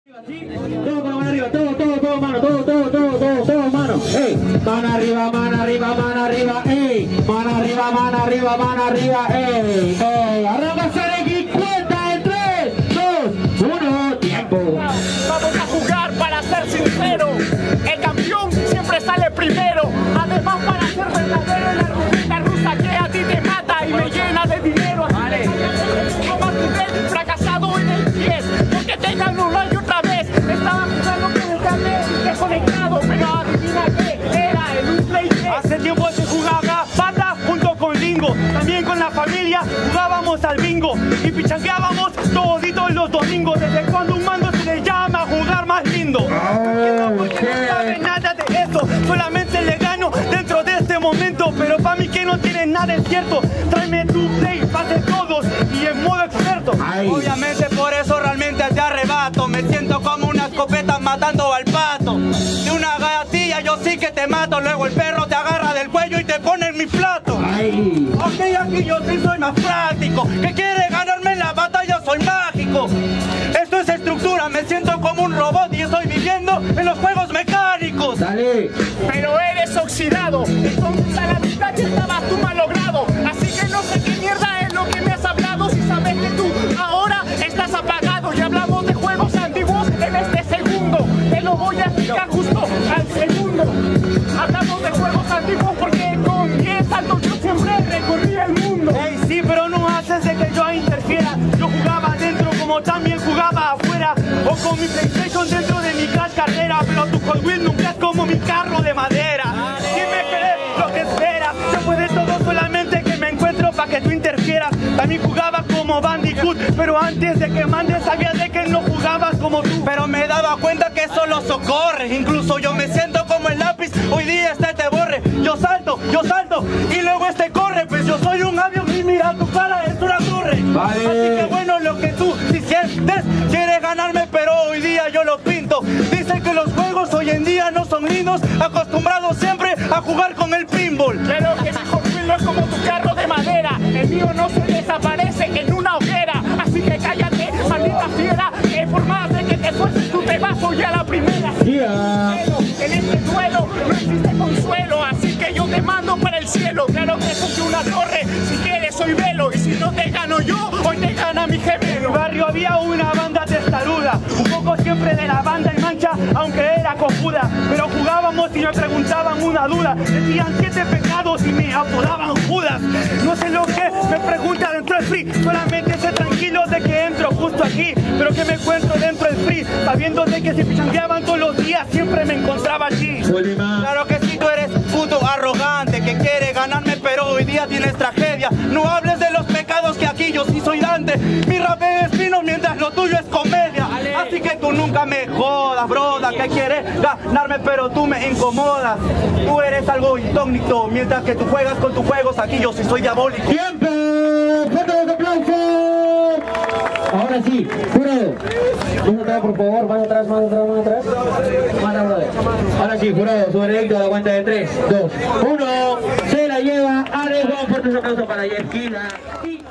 Todo con la mano arriba, todo mano, todo mano. Ey, mano arriba, ey, mano arriba, ey, ey. Arranca Seregui, cuenta en 3, 2, 1, tiempo. Vamos a jugar para ser sincero. El campeón siempre sale primero. Además, para ser verdadero en la ruleta rusa que a ti te mata y me llena de dinero. Vale. Como nivel fracasado en el 10, porque te gano una y otra vez. Estaba jugando con el carnet desconectado, pero adivina qué, era en un play. Hace tiempo se jugaba banda junto con Lingo. También con la familia jugábamos al bingo y pichangueábamos toditos los domingos. Desde cuando un mando se le llama jugar más lindo. Porque no sabe nada de eso, solamente le gano dentro de este momento. Pero para mí que no tiene nada es cierto. Tráeme tu play, pase todos y en modo experto. Ay. Obviamente por eso realmente te arrebato. Me siento como una escopeta matando al pato. De una gatilla yo sí que te mato. Luego el perro te agarra del cuello y te pone en mi plato. Ay. Ok, aquí yo sí soy más práctico. Que quiere ganarme en la batalla, soy mágico. Esto es estructura, me siento como un robot y estoy viviendo en los juegos mecánicos. Dale. Pero eres oxidado, entonces a la mitad ya estabas tú malogrado. Así que no sé qué mierda es lo que me has hablado. Si sabes que tú ahora estás apagado. Y hablamos de juegos antiguos en este segundo. Te lo voy a explicar justo al segundo. Hablamos de juegos antiguos porque con 10 saltos yo siempre recorrí el mundo. Ey, sí, pero no haces de que yo interfiera. Yo jugaba adentro como también jugaba afuera. O con mi PlayStation dentro de mi Crash Carrera. Pero tu Hot Wheels nunca es como mi carro de madera. Dime qué es lo que esperas. Se puede todo solamente que me encuentro para que tú interfieras. También jugaba como Bandicoot, pero antes de que mandes sabía de que no jugabas como tú. Pero me daba cuenta que solo socorres. Incluso yo me siento como el lápiz. Hoy día este te borre. Yo salto y luego este corre. Pues yo soy un avión y mira tu cara es una torre. Vale. Así que bueno lo que tú si sientes. Quieres ganarme pero hoy día yo lo pinto. Dicen que los juegos hoy en día no son lindos. Acostumbrados siempre a jugar con el pinball. Pero que mi Hot Wheel no es como tu carro de madera. El mío no se desaparece en una hoguera. Así que cállate, maldita fiera. Que por más de que te sueltes tú te vas hoy a la primera. Yeah. En este duelo no existe consuelo. Así que yo te mando para el cielo. Claro que soy una torre. Si quieres soy velo. Y si no te gano yo, hoy te gana mi gemelo. En mi barrio había una banda testaruda. Un poco siempre de la banda en mancha, aunque era cojuda. Pero jugábamos y me preguntaban una duda. Decían 7 pecados y me apodaban Judas. No sé lo que me preguntan dentro del free. Solamente sé tranquilo de que entro justo aquí. Pero que me encuentro dentro del free, sabiendo de que si pichangueaban todos los días siempre me encontraba allí. Claro que sí, tú eres puto arrogante que quiere ganarme pero hoy día tienes tragedia. No hables de los pecados que aquí yo sí soy Dante. Mi rap es fino mientras lo tuyo es comedia. Así que tú nunca me jodas, broda. Que quieres ganarme pero tú me incomodas. Tú eres algo incógnito mientras que tú juegas con tus juegos. Aquí yo sí soy diabólico. ¡Tiempo! ¡Fuerte los aplausos! Ahora sí, jurado. Más atrás, por favor, más atrás. Ahora sí, jurado, su veredicto a la cuenta de 3, 2, 1. Se la lleva Ares. Un fuerte aplauso para Yesquila.